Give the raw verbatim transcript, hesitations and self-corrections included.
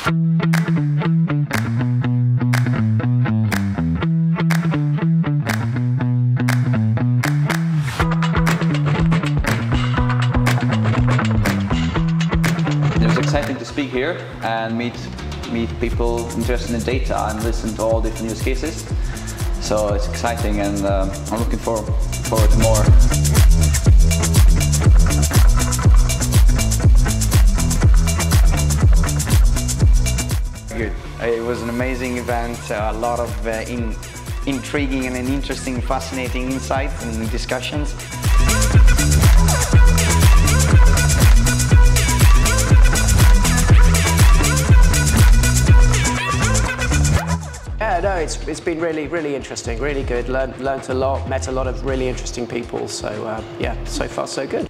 It was exciting to speak here and meet meet people interested in data and listen to all different use cases. So it's exciting, and um, I'm looking for, forward to more. Good. It was an amazing event, a lot of uh, in, intriguing and interesting, fascinating insights and discussions. Yeah, no, it's, it's been really, really interesting, really good. Learned, learned a lot, met a lot of really interesting people. So uh, yeah, so far so good.